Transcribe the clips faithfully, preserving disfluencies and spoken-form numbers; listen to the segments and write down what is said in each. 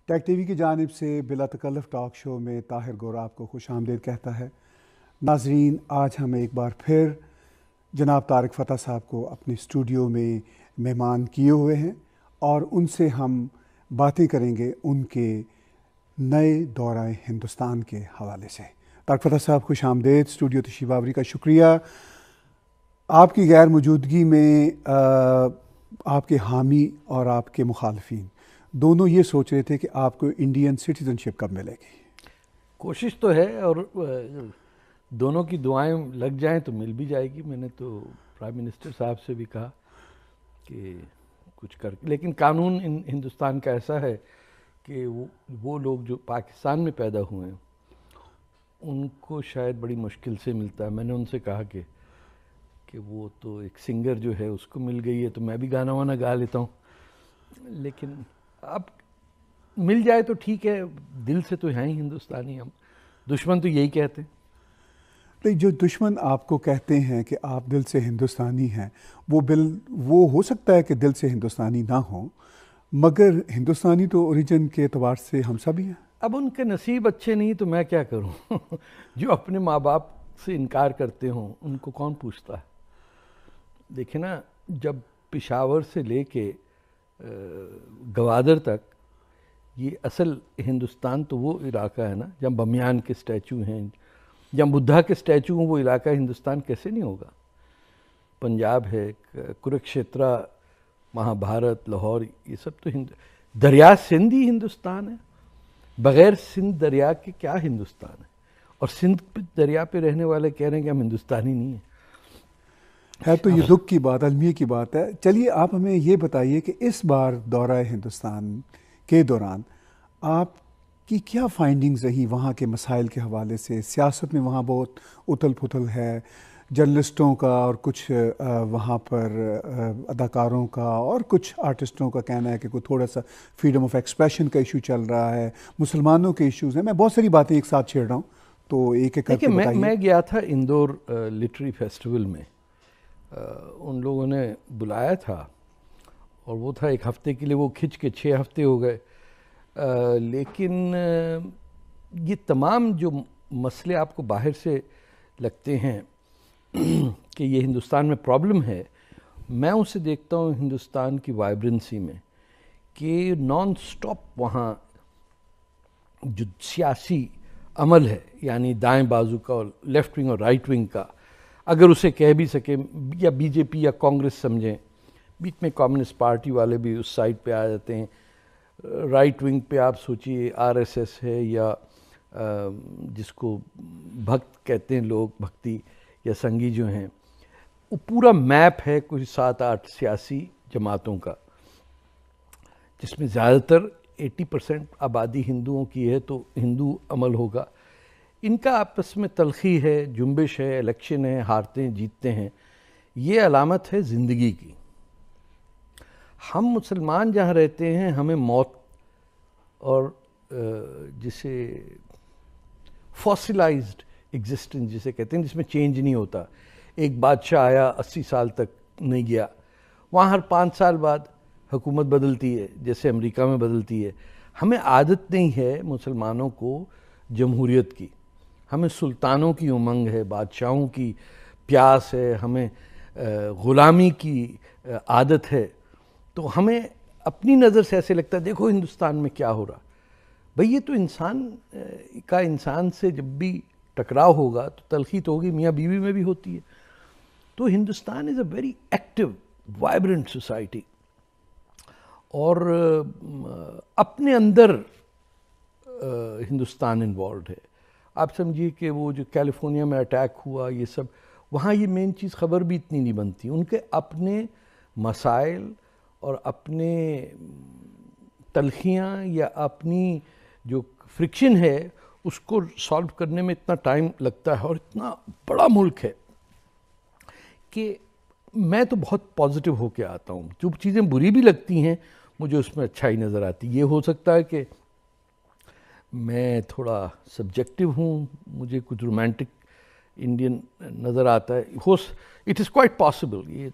ٹیک T V کی جانب سے بلا تکلف ٹاک شو میں طاہر گورا آپ کو خوش آمدید کہتا ہے۔ ناظرین، آج ہم ایک بار پھر جناب طارق فتح صاحب کو اپنے اسٹوڈیو میں مہمان کیے ہوئے ہیں اور ان سے ہم باتیں کریں گے ان کے نئے دورہ ہندوستان کے حوالے سے۔ طارق فتح صاحب خوش آمدید، اسٹوڈیو تشریف آوری کا شکریہ۔ آپ کی غیر موجودگی میں آپ کے حامی اور آپ کے مخالفین دونوں یہ سوچ رہے تھے کہ آپ کو انڈین سٹیزن شپ کب ملے گی۔ کوشش تو ہے اور دونوں کی دعائیں لگ جائیں تو مل بھی جائے گی۔ میں نے تو پرائم منسٹر صاحب سے بھی کہا کہ کچھ کر، لیکن قانون ہندوستان کا ایسا ہے کہ وہ لوگ جو پاکستان میں پیدا ہوئے ہیں ان کو شاید بڑی مشکل سے ملتا ہے۔ میں نے ان سے کہا کہ کہ وہ تو ایک سنگر جو ہے اس کو مل گئی ہے تو میں بھی گانا وانا گا لیتا ہوں، لیکن اب مل جائے تو ٹھیک ہے، دل سے تو ہیں ہی ہندوستانی ہم، دشمن تو یہی کہتے ہیں۔ نہیں، جو دشمن آپ کو کہتے ہیں کہ آپ دل سے ہندوستانی ہیں، وہ بل وہ ہو سکتا ہے کہ دل سے ہندوستانی نہ ہوں، مگر ہندوستانی تو اوریجن کے اعتبار سے ہم سب ہی ہیں۔ اب ان کے نصیب اچھے نہیں تو میں کیا کروں جو اپنے ماں باپ سے انکار کرتے ہوں ان کو کون پوچھتا ہے۔ دیکھیں نا، جب پشاور سے لے کے گوادر تک یہ اصل ہندوستان تو وہ علاقہ ہے نا جہاں بمیان کے سٹیچو ہیں، جہاں بدھا کے سٹیچو ہیں، وہ علاقہ ہندوستان کیسے نہیں ہوگا؟ پنجاب ہے، کروکشیترا، مہابھارت، لاہور، یہ سب تو ہند دریا سندھ ہی ہندوستان ہے۔ بغیر سندھ دریا کے کیا ہندوستان ہے؟ اور سندھ دریا پہ رہنے والے کہہ رہے ہیں کہ ہم ہندوستانی نہیں ہیں۔ ہے تو یہ دکھ کی بات، المیہ کی بات ہے۔ چلیے آپ ہمیں یہ بتائیے کہ اس بار دورہ ہندوستان کے دوران آپ کی کیا فائنڈنگز رہی وہاں کے مسائل کے حوالے سے؟ سیاست میں وہاں بہت اتھل پھتل ہے، جرنلسٹوں کا اور کچھ وہاں پر اداکاروں کا اور کچھ آرٹسٹوں کا کہنا ہے کہ کوئی تھوڑا سا فریڈم آف ایکسپریشن کا ایشو چل رہا ہے، مسلمانوں کے ایشوز ہیں۔ میں بہت ساری باتیں ایک ساتھ چھیڑ رہا ہوں تو ایک ایک کر کے بتائیے۔ میں گیا تھا اندور لٹری فیسٹیول میں، ان لوگوں نے بلایا تھا اور وہ تھا ایک ہفتے کے لیے، وہ کھنچ کے چھ ہفتے ہو گئے۔ لیکن یہ تمام جو مسئلے آپ کو باہر سے لگتے ہیں کہ یہ ہندوستان میں پرابلم ہے، میں اسے دیکھتا ہوں ہندوستان کی وائبرنسی میں کہ نان سٹاپ وہاں جو سیاسی عمل ہے، یعنی دائیں بازو کا اور لیفٹ ونگ اور رائٹ ونگ کا، اگر اسے کہہ بھی سکیں، یا بی جے پی یا کانگریس سمجھیں، بیچ میں کمیونسٹ پارٹی والے بھی اس سائڈ پہ آ جاتے ہیں، رائٹ ونگ پہ آپ سوچئے آر ایس ایس ہے یا جس کو بھکت کہتے ہیں لوگ، بھکتی یا سنگھی جو ہیں، وہ پورا میپ ہے کچھ سات آٹھ سیاسی جماعتوں کا، جس میں زیادہ تر ایٹی پرسنٹ آبادی ہندوؤں کی ہے، تو ہندو عمل ہوگا۔ ان کا آپس میں تلخی ہے، جنبش ہے، الیکشن ہے، ہارتے ہیں جیتتے ہیں، یہ علامت ہے زندگی کی۔ ہم مسلمان جہاں رہتے ہیں ہمیں موت اور جسے فاسلائزڈ ایگزسٹنس جسے کہتے ہیں، جس میں چینج نہیں ہوتا، ایک بادشاہ آیا اسی سال تک نہیں گیا، وہاں ہر پانچ سال بعد حکومت بدلتی ہے جیسے امریکہ میں بدلتی ہے۔ ہمیں عادت نہیں ہے مسلمانوں کو جمہوریت کی، ہمیں سلطانوں کی امنگ ہے، بادشاہوں کی پیاس ہے، ہمیں غلامی کی عادت ہے، تو ہمیں اپنی نظر سے ایسے لگتا ہے دیکھو ہندوستان میں کیا ہو رہا۔ بھئی یہ تو انسان کا انسان سے جب بھی ٹکراؤ ہوگا تو تلخی تو ہوگی، میاں بیوی میں بھی ہوتی ہے۔ تو Hindustan is a very active vibrant society, اور اپنے اندر ہندوستان انوالوڈ ہے۔ آپ سمجھیے کہ وہ جو کیلیفورنیا میں اٹیک ہوا، یہ سب وہاں یہ مین چیز خبر بھی اتنی نہیں بنتی، ان کے اپنے مسائل اور اپنے تلخیاں یا اپنی جو فرکشن ہے اس کو سالو کرنے میں اتنا ٹائم لگتا ہے، اور اتنا بڑا ملک ہے کہ میں تو بہت پازیٹیو ہو کے آتا ہوں۔ جو چیزیں بری بھی لگتی ہیں مجھے اس میں اچھائی نظر آتی۔ یہ ہو سکتا ہے کہ میں تھوڑا سبجیکٹو ہوں، مجھے کچھ رومانٹک انڈین نظر آتا ہے، ہو اٹ از کوائٹ پاسبل یہ،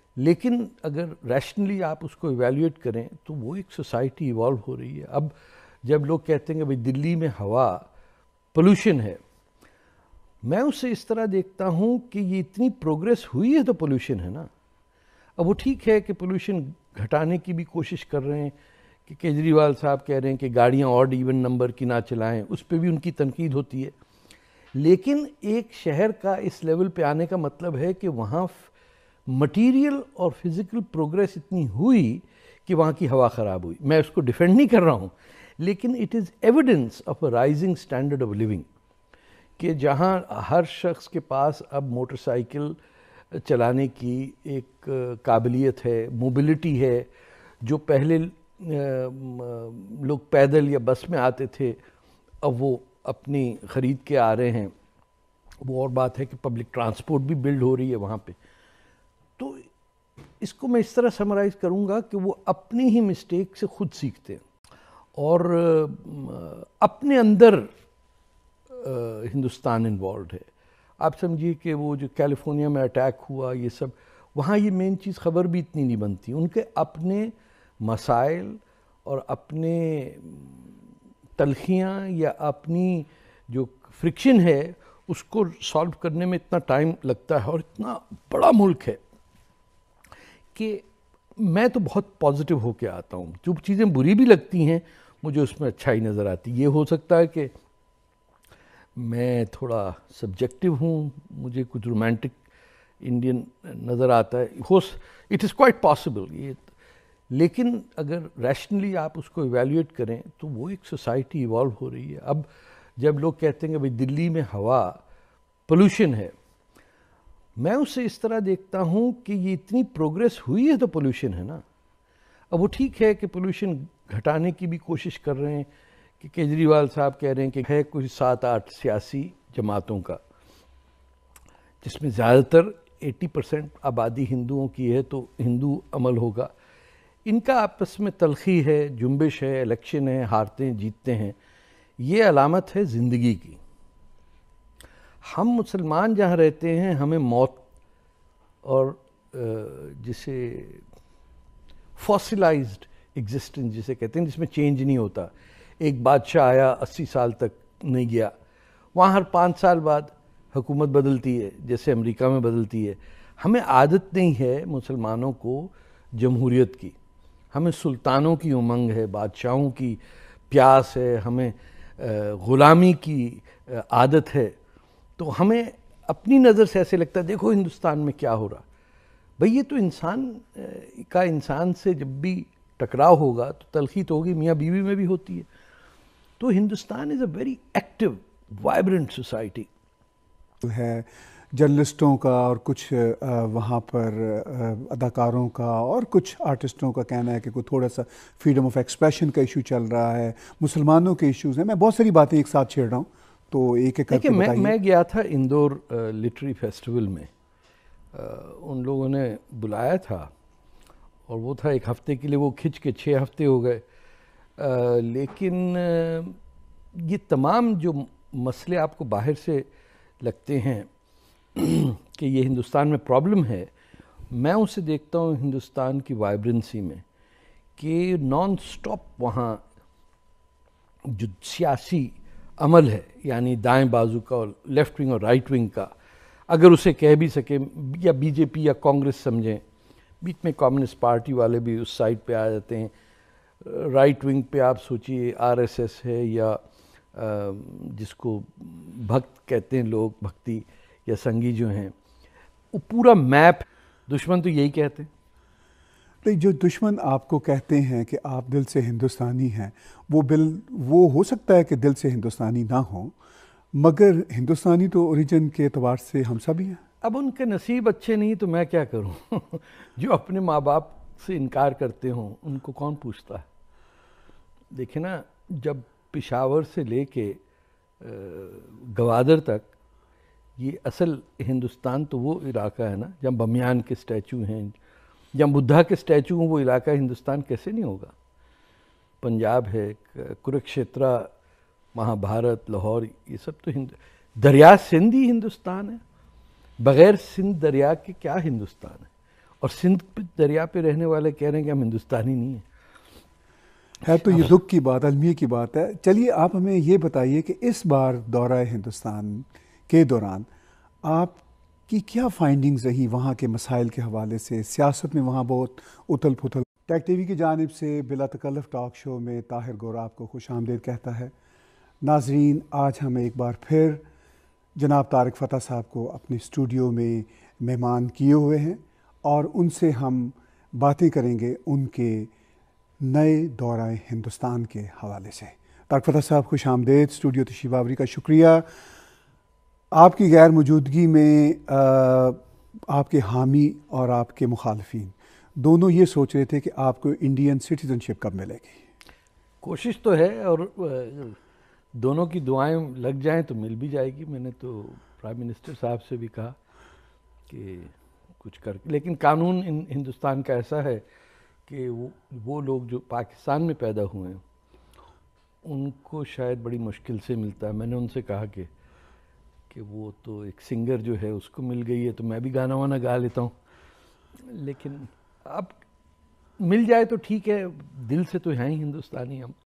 لیکن اگر ریشنلی آپ اس کو ایویلیویٹ کریں تو وہ ایک سوسائٹی ایوالو ہو رہی ہے۔ اب جب لوگ کہتے ہیں کہ بھئی دلی میں ہوا پولوشن ہے، میں اسے اس طرح دیکھتا ہوں کہ یہ اتنی پروگریس ہوئی ہے تو پولوشن ہے نا۔ اب وہ ٹھیک ہے کہ پولوشن گھٹانے کی بھی کوشش کر رہے ہیں، کہ کیجریوال صاحب کہہ رہے ہیں کہ گاڑیاں آڈ ایون نمبر کی نہ چلائیں، اس پہ بھی ان کی تنقید ہوتی ہے، لیکن ایک شہر کا اس لیول پہ آنے کا مطلب ہے کہ وہاں مٹیریل اور فزیکل پروگریس اتنی ہوئی کہ وہاں کی ہوا خراب ہوئی۔ میں اس کو ڈیفینڈ نہیں کر رہا ہوں، لیکن it is evidence of a rising standard of living, کہ جہاں ہر شخص کے پاس اب موٹر سائیکل چلانے کی ایک قابلیت ہے، موبلٹی ہے، جو پہلے لوگ پیدل یا بس میں آتے تھے اب وہ اپنی خرید کے آ رہے ہیں، وہ اور بات ہے کہ پبلک ٹرانسپورٹ بھی بلڈ ہو رہی ہے وہاں پہ۔ تو اس کو میں اس طرح سمرائز کروں گا کہ وہ اپنی ہی مسٹیک سے خود سیکھتے ہیں، اور اپنے اندر ہندوستان انوالوڈ ہے۔ آپ سمجھیے کہ وہ جو کیلیفورنیا میں اٹیک ہوا، یہ سب وہاں یہ مین چیز خبر بھی اتنی نہیں بنتی، ان کے اپنے مسائل اور اپنے تلخیاں یا اپنی جو فرکشن ہے اس کو سالو کرنے میں اتنا ٹائم لگتا ہے، اور اتنا بڑا ملک ہے کہ میں تو بہت پازیٹیو ہو کے آتا ہوں۔ جو چیزیں بری بھی لگتی ہیں مجھے اس میں اچھائی نظر آتی۔ یہ ہو سکتا ہے کہ میں تھوڑا سبجیکٹو ہوں، مجھے کچھ رومانٹک انڈین نظر آتا ہے، ہو اٹ از کوائٹ پاسبل یہ، لیکن اگر ریشنلی آپ اس کو ایویلیویٹ کریں تو وہ ایک سوسائٹی ایوالو ہو رہی ہے۔ اب جب لوگ کہتے ہیں کہ بھئی دلی میں ہوا پولوشن ہے، میں اسے اس طرح دیکھتا ہوں کہ یہ اتنی پروگریس ہوئی ہے تو پولوشن ہے نا۔ اب وہ ٹھیک ہے کہ پولوشن گھٹانے کی بھی کوشش کر رہے ہیں، کہ کیجریوال صاحب کہہ رہے ہیں کہ ہے کچھ سات آٹھ سیاسی جماعتوں کا، جس میں زیادہ تر ایٹی پرسنٹ آبادی ہندوؤں کی ہے، تو ہندو عمل ہوگا۔ ان کا آپس میں تلخی ہے، جنبش ہے، الیکشن ہے، ہارتے ہیں جیتتے ہیں، یہ علامت ہے زندگی کی۔ ہم مسلمان جہاں رہتے ہیں ہمیں موت اور جسے فاسلائزڈ ایگزسٹنس جسے کہتے ہیں، جس میں چینج نہیں ہوتا، ایک بادشاہ آیا اسی سال تک نہیں گیا، وہاں ہر پانچ سال بعد حکومت بدلتی ہے جیسے امریکہ میں بدلتی ہے۔ ہمیں عادت نہیں ہے مسلمانوں کو جمہوریت کی، ہمیں سلطانوں کی امنگ ہے، بادشاہوں کی پیاس ہے، ہمیں غلامی کی عادت ہے، تو ہمیں اپنی نظر سے ایسے لگتا ہے دیکھو ہندوستان میں کیا ہو رہا۔ بھئی یہ تو انسان کا انسان سے جب بھی ٹکراؤ ہوگا تو تلخی تو ہوگی، میاں بیوی میں بھی ہوتی ہے۔ تو Hindustan is a very active vibrant society ہے۔ جرنلسٹوں کا اور کچھ وہاں پر اداکاروں کا اور کچھ آرٹسٹوں کا کہنا ہے کہ کوئی تھوڑا سا فریڈم آف ایکسپریشن کا ایشو چل رہا ہے، مسلمانوں کے ایشوز ہیں۔ میں بہت ساری باتیں ایک ساتھ چھیڑ رہا ہوں، تو ایک ایک کر کے بتائیے۔ میں گیا تھا اندور لٹری فیسٹیول میں، ان لوگوں نے بلایا تھا اور وہ تھا ایک ہفتے کے لیے، وہ کھنچ کے چھ ہفتے ہو گئے، لیکن یہ تمام جو مسئلے آپ کو باہر سے لگتے ہیں کہ یہ ہندوستان میں پرابلم ہے، میں اسے دیکھتا ہوں ہندوستان کی وائبرنسی میں، کہ نان سٹاپ وہاں جو سیاسی عمل ہے، یعنی دائیں بازو کا اور لیفٹ ونگ اور رائٹ ونگ کا، اگر اسے کہہ بھی سکیں، یا بی جے پی یا کانگریس سمجھیں، بیچ میں کمیونسٹ پارٹی والے بھی اس سائڈ پہ آ جاتے ہیں، رائٹ ونگ پہ آپ سوچیے آر ایس ایس ہے، یا جس کو بھکت کہتے ہیں لوگ، بھکتی یا سنگی جو ہیں، وہ پورا میپ، دشمن تو یہی کہتے ہیں۔ نہیں، جو دشمن آپ کو کہتے ہیں کہ آپ دل سے ہندوستانی ہیں، وہ بل وہ ہو سکتا ہے کہ دل سے ہندوستانی نہ ہوں، مگر ہندوستانی تو اوریجن کے اعتبار سے ہم سب ہی ہیں۔ اب ان کے نصیب اچھے نہیں تو میں کیا کروں؟ جو اپنے ماں باپ سے انکار کرتے ہوں ان کو کون پوچھتا ہے؟ دیکھیں نا، جب پشاور سے لے کے گوادر تک، یہ اصل ہندوستان تو وہ علاقہ ہے نا جہاں بمیان کے سٹیچو ہیں، جہاں بدھا کے سٹیچو ہیں، وہ علاقہ ہندوستان کیسے نہیں ہوگا؟ پنجاب ہے، کروکشیترا، مہابھارت، لاہور، یہ سب تو ہند دریا سندھ ہی ہندوستان ہے۔ بغیر سندھ دریا کے کیا ہندوستان ہے؟ اور سندھ دریا پہ رہنے والے کہہ رہے ہیں کہ ہم ہندوستانی نہیں ہیں۔ ہے تو یہ دکھ کی بات، المیہ کی بات ہے۔ چلیے آپ ہمیں یہ بتائیے کہ اس بار دورہ ہندوستان کے دوران آپ کی کیا فائنڈنگز رہی وہاں کے مسائل کے حوالے سے؟ سیاست میں وہاں بہت اتھل پھتل۔ ٹیک ٹی وی کی جانب سے بلا تکلف ٹاک شو میں طاہر گورا آپ کو خوش آمدید کہتا ہے۔ ناظرین، آج ہم ایک بار پھر جناب طارق فتح صاحب کو اپنے اسٹوڈیو میں مہمان کیے ہوئے ہیں اور ان سے ہم باتیں کریں گے ان کے نئے دورہ ہندوستان کے حوالے سے۔ طارق فتح صاحب خوش آمدید، اسٹوڈیو تشریف آوری کا شکریہ۔ آپ کی غیر موجودگی میں آپ کے حامی اور آپ کے مخالفین دونوں یہ سوچ رہے تھے کہ آپ کو انڈین سٹیزن شپ کب ملے گی؟ کوشش تو ہے اور دونوں کی دعائیں لگ جائیں تو مل بھی جائے گی۔ میں نے تو پرائم منسٹر صاحب سے بھی کہا کہ کچھ کر، لیکن قانون ہندوستان کا ایسا ہے کہ وہ لوگ جو پاکستان میں پیدا ہوئے ہیں ان کو شاید بڑی مشکل سے ملتا ہے۔ میں نے ان سے کہا کہ کہ وہ تو ایک سنگر جو ہے اس کو مل گئی ہے تو میں بھی گانا وانا گا لیتا ہوں، لیکن اب مل جائے تو ٹھیک ہے، دل سے تو ہیں ہی ہندوستانی ہم۔